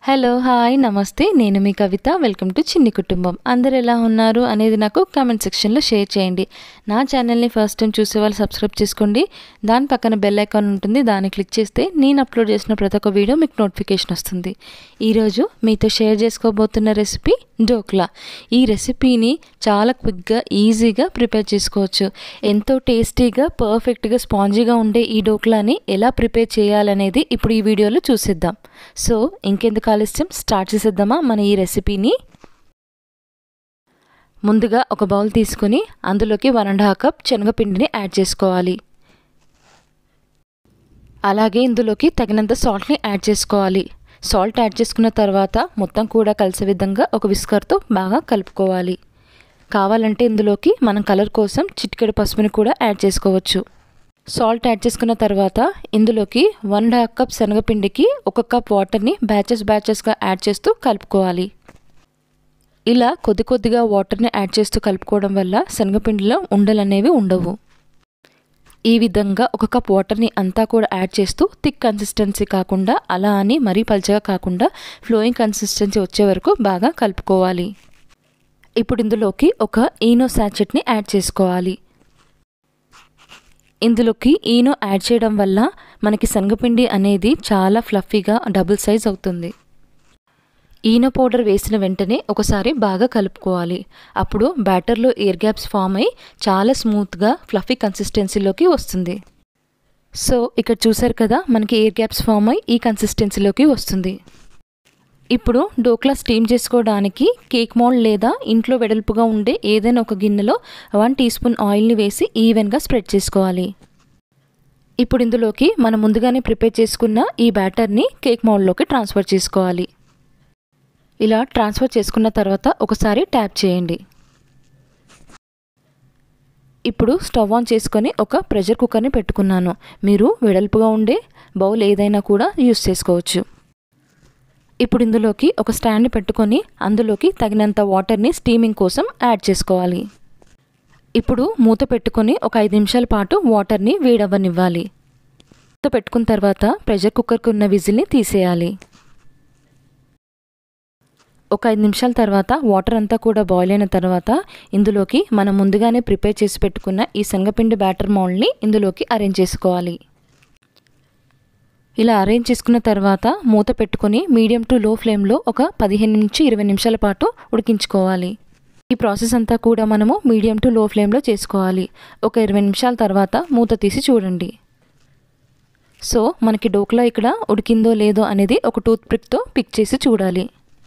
Hello hi నమస్తే నేను మీ కవిత welcome to చిన్ని కుటుంబం అందరూ ఎలా ఉన్నారు అనేది నాకు కామెంట్ సెక్షన్లో షేర్ చేయండి నా ఛానల్ని ఫస్ట్ టైం చూసే వాళ్ళు సబ్స్క్రైబ్ చేసుకోండి దాని పక్కన బెల్ ఐకాన్ ఉంటుంది దాన్ని క్లిక్ చేస్తే నేను అప్లోడ్ చేసిన ప్రతి ఒక్క వీడియో మీకు నోటిఫికేషన్ వస్తుంది ఈరోజు మీతో షేర్ చేసుకోబోతున్న రెసిపీ ఢోక్లా ఈ రెసిపీని చాలా క్విక్గా ఈజీగా ప్రిపేర్ చేసుకోవచ్చు ఎంతో టేస్టీగా పర్ఫెక్ట్గా స్పాంజీగా ఉండే ఈ ఢోక్లాని ఎలా ప్రిపేర్ చేయాలనేది ఇప్పుడు ఈ వీడియోలో చూసేద్దాం సో ఇంకెందుకు ఆలస్యం స్టార్ట్ చేసేద్దామా మన ఈ రెసిపీని ముందుగా ఒక బౌల్ తీసుకొని అందులోకి 1.5 కప్ శనగపిండిని యాడ్ చేసుకోవాలి అలాగే ఇందులోకి తగినంత సాల్ట్ని యాడ్ చేసుకోవాలి సాల్ట్ యాడ్ చేసుకున్న తర్వాత మొత్తం కూడా కలిసే విధంగా ఒక విస్కర్తో బాగా కలుపుకోవాలి కావాలంటే ఇందులోకి మనం కలర్ కోసం చిటికెడు పసుపుని కూడా యాడ్ చేసుకోవచ్చు సాల్ట్ యాడ్ చేసుకున్న తర్వాత ఇందులోకి 1.5 కప్ శనగపిండికి 1 కప్ వాటర్ని బ్యాచెస్గా యాడ్ చేస్తూ కలుపుకోవాలి ఇలా కొద్దిగా వాటర్ని యాడ్ చేస్తూ కలుపుకోవడం వల్ల శనగపిండిలో ఉండలు అనేవి ఉండవు ఈ విధంగా 1 కప్ వాటర్ని అంతా కూడా యాడ్ చేస్తూ థిక్ కన్సిస్టెన్సీ కాకుండా అలా అని మరీ పల్చగా కాకుండా ఫ్లోయింగ్ కన్సిస్టెన్సీ వచ్చే వరకు బాగా కలుపుకోవాలి ఇప్పుడు ఇందులోకి ఒక ఈనో సాచెట్ని యాడ్ చేసుకోవాలి ఇందులోకి ఈనో యాడ్ చేయడం వల్ల మనకి శనగపిండి అనేది చాలా ఫ్లఫీగా డబుల్ సైజ్ అవుతుంది ఈనో పౌడర్ వేసిన వెంటనే ఒకసారి బాగా కలుపుకోవాలి అప్పుడు బ్యాటర్లో ఎయిర్ గ్యాప్స్ ఫామ్ అయి చాలా స్మూత్గా ఫ్లఫీ కన్సిస్టెన్సీలోకి వస్తుంది సో ఇక్కడ చూసారు కదా మనకి ఎయిర్ గ్యాప్స్ ఫామ్ అయి ఈ కన్సిస్టెన్సీలోకి వస్తుంది ఇప్పుడు ఢోక్లా స్టీమ్ చేసుకోవడానికి కేక్ మౌల్డ్ లేదా ఇంట్లో వెడల్పుగా ఉండే ఏదైనా ఒక గిన్నెలో 1 టీ స్పూన్ ఆయిల్ని వేసి ఈవెన్గా స్ప్రెడ్ చేసుకోవాలి ఇప్పుడు ఇందులోకి మనం ముందుగానే ప్రిపేర్ చేసుకున్న ఈ బ్యాటర్ని కేక్ మౌల్డ్లోకి ట్రాన్స్ఫర్ చేసుకోవాలి ఇలా ట్రాన్స్ఫర్ చేసుకున్న తర్వాత ఒకసారి ట్యాప్ చేయండి ఇప్పుడు స్టవ్ ఆన్ చేసుకొని ఒక ప్రెషర్ కుక్కర్ని పెట్టుకున్నాను మీరు వెడల్పుగా ఉండే బౌల్ ఏదైనా కూడా యూస్ చేసుకోవచ్చు ఇప్పుడు ఇందులోకి ఒక స్టాండ్ని పెట్టుకొని అందులోకి తగినంత వాటర్ని స్టీమింగ్ కోసం యాడ్ చేసుకోవాలి ఇప్పుడు మూత పెట్టుకొని ఒక 5 నిమిషాల పాటు వాటర్ని వేడవ్వనివ్వాలి మూత పెట్టుకున్న తర్వాత ప్రెషర్ కుక్కర్కి ఉన్న విజిల్ని తీసేయాలి ఒక 5 నిమిషాల తర్వాత వాటర్ అంతా కూడా బాయిల్ అయిన తర్వాత ఇందులోకి మనం ముందుగానే ప్రిపేర్ చేసి పెట్టుకున్న ఈ శనగపిండి బ్యాటర్ మౌల్డ్ని ఇందులోకి అరేంజ్ చేసుకోవాలి ఇలా అరేంజ్ చేసుకున్న తర్వాత మూత పెట్టుకొని మీడియం టు లో ఫ్లేమ్లో ఒక 15 నుంచి 20 నిమిషాల పాటు ఉడికించుకోవాలి ఈ ప్రాసెస్ అంతా కూడా మనము మీడియం టు లో ఫ్లేమ్లో చేసుకోవాలి ఒక 20 నిమిషాల తర్వాత మూత తీసి చూడండి సో మనకి ఢోక్లా ఇక్కడ ఉడికిందో లేదో అనేది ఒక టూత్ పిక్తో పిక్ చేసి చూడాలి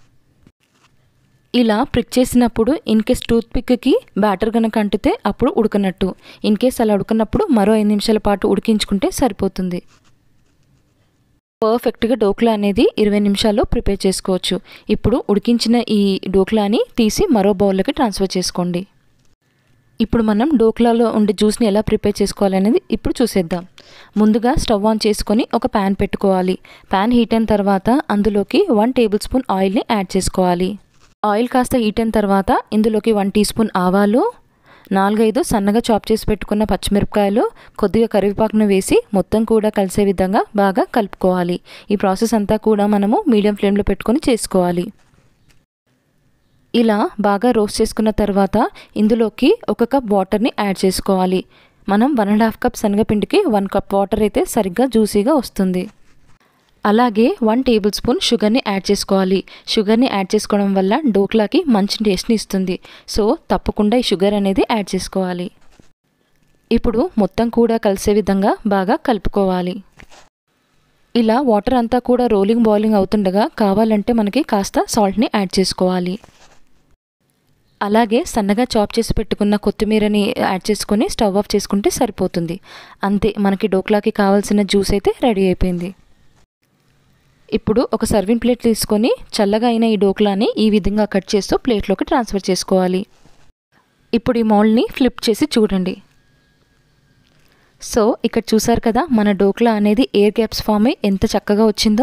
ఇలా పిక్ చేసినప్పుడు ఇన్కేస్ టూత్ పిక్కి బ్యాటర్ కనుక అంటితే అప్పుడు ఉడకనట్టు ఇన్కేస్ అలా ఉడకనప్పుడు మరో 5 నిమిషాల పాటు ఉడికించుకుంటే సరిపోతుంది పర్ఫెక్ట్గా ఢోక్లా అనేది 20 నిమిషాల్లో ప్రిపేర్ చేసుకోవచ్చు ఇప్పుడు ఉడికించిన ఈ ఢోక్లాని తీసి మరో బౌల్లోకి ట్రాన్స్ఫర్ చేసుకోండి ఇప్పుడు మనం ఢోక్లాలో ఉండే జ్యూస్ని ఎలా ప్రిపేర్ చేసుకోవాలనేది ఇప్పుడు చూసేద్దాం ముందుగా స్టవ్ ఆన్ చేసుకొని ఒక ప్యాన్ పెట్టుకోవాలి ప్యాన్ హీట్ అయిన తర్వాత అందులోకి 1 టేబుల్ స్పూన్ ఆయిల్ని యాడ్ చేసుకోవాలి ఆయిల్ కాస్త హీట్ అయిన తర్వాత ఇందులోకి 1 టీ స్పూన్ ఆవాలు 4-5 సన్నగా చాప్ చేసి పెట్టుకున్న పచ్చిమిరపకాయలు కొద్దిగా కరివేపాకును వేసి మొత్తం కూడా కలిసే విధంగా బాగా కలుపుకోవాలి ఈ ప్రాసెస్ అంతా కూడా మనము మీడియం ఫ్లేమ్లో పెట్టుకొని చేసుకోవాలి ఇలా బాగా రోస్ట్ చేసుకున్న తర్వాత ఇందులోకి 1 కప్ వాటర్ని యాడ్ చేసుకోవాలి మనం 1.5 కప్ శనగపిండికి 1 కప్ వాటర్ అయితే సరిగ్గా జ్యూసీగా వస్తుంది అలాగే 1 టేబుల్ స్పూన్ షుగర్ని యాడ్ చేసుకోవాలి షుగర్ని యాడ్ చేసుకోవడం వల్ల ఢోక్లాకి మంచి టేస్ట్ని ఇస్తుంది సో తప్పకుండా ఈ షుగర్ అనేది యాడ్ చేసుకోవాలి ఇప్పుడు మొత్తం కూడా కలిసే విధంగా బాగా కలుపుకోవాలి ఇలా వాటర్ అంతా కూడా బాయిలింగ్ అవుతుండగా కావాలంటే మనకి కాస్త సాల్ట్ని యాడ్ చేసుకోవాలి అలాగే సన్నగా చాప్ చేసి పెట్టుకున్న కొత్తిమీరని యాడ్ చేసుకొని స్టవ్ ఆఫ్ చేసుకుంటే సరిపోతుంది అంతే మనకి ఢోక్లాకి కావాల్సిన జ్యూస్ అయితే రెడీ అయిపోయింది ఇప్పుడు ఒక సర్వింగ్ ప్లేట్ తీసుకొని చల్లగా అయిన ఈ ఢోక్లాని ఈ విధంగా కట్ చేస్తూ ప్లేట్లోకి ట్రాన్స్ఫర్ చేసుకోవాలి ఇప్పుడు ఈ మౌల్డ్ని ఫ్లిప్ చేసి చూడండి సో ఇక్కడ చూసారు కదా మన ఢోక్లా అనేది ఎయిర్ గ్యాప్స్ ఫామ్ అయి ఎంత చక్కగా వచ్చిందో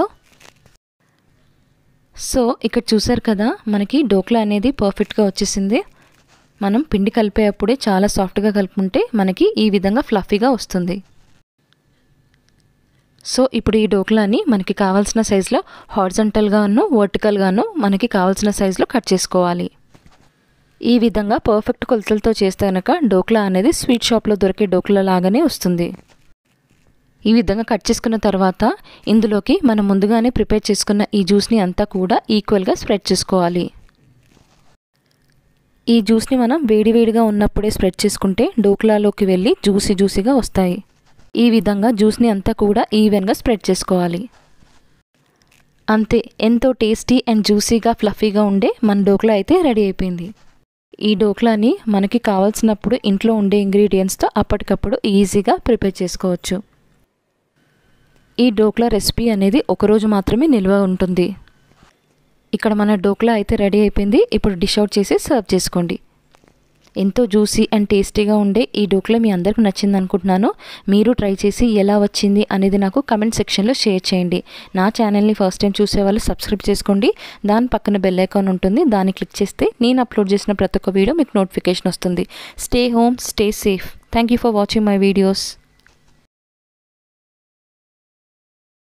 సో ఇక్కడ చూసారు కదా మనకి ఢోక్లా అనేది పర్ఫెక్ట్గా వచ్చేసింది మనం పిండి కలిపేటప్పుడే చాలా సాఫ్ట్గా కలుపుకుంటే మనకి ఈ విధంగా ఫ్లఫీగా వస్తుంది సో ఇప్పుడు ఈ డోక్లాని మనకి కావాల్సిన సైజులో హారిజాంటల్గాను వర్టికల్గాను మనకి కావాల్సిన సైజులో కట్ చేసుకోవాలి. ఈ విధంగా పర్ఫెక్ట్ కొలతలతో చేస్తే కనుక డోక్లా అనేది స్వీట్ షాప్లో దొరికే డోక్లా లాగానే వస్తుంది. ఈ విధంగా కట్ చేసుకున్న తర్వాత ఇందులోకి మనం ముందుగానే ప్రిపేర్ చేసుకున్న ఈ జ్యూస్ని అంతా కూడా ఈక్వల్గా స్ప్రెడ్ చేసుకోవాలి. ఈ జ్యూస్ని మనం వేడివేడిగా ఉన్నప్పుడే స్ప్రెడ్ చేసుకుంటే డోక్లాలోకి వెళ్ళి జ్యూసీగా వస్తాయి. ఈ విధంగా జ్యూస్ని అంతా కూడా ఈవెన్గా స్ప్రెడ్ చేసుకోవాలి. అంతే, ఎంతో టేస్టీ అండ్ జ్యూసీగా ఫ్లఫీగా ఉండే మన డోక్లా అయితే రెడీ అయిపోయింది. ఈ డోక్లాని మనకి కావాల్సినప్పుడు ఇంట్లో ఉండే ఇంగ్రీడియంట్స్తో అప్పటికప్పుడు ఈజీగా ప్రిపేర్ చేసుకోవచ్చు. ఈ డోక్లా రెసిపీ అనేది ఒకరోజు మాత్రమే నిల్వ ఉంటుంది. ఇక్కడ మన డోక్లా అయితే రెడీ అయిపోయింది. ఇప్పుడు డిష్ అవుట్ చేసి సర్వ్ చేసుకోండి. ఎంతో జ్యూసీ అండ్ టేస్టీగా ఉండే ఈ డోక్లా మీ అందరికి నచ్చింది అనుకుంటున్నాను. మీరు ట్రై చేసి ఎలా వచ్చింది అనేది నాకు కమెంట్ సెక్షన్లో షేర్ చేయండి. నా ఛానల్ని ఫస్ట్ టైం చూసేవాళ్ళు సబ్స్క్రైబ్ చేసుకోండి. దాని పక్కన బెల్ ఐకాన్ ఉంటుంది, దాన్ని క్లిక్ చేస్తే నేను అప్లోడ్ చేసిన ప్రతి ఒక్క వీడియో మీకు నోటిఫికేషన్ వస్తుంది. Stay home, stay safe. Thank you for watching my videos.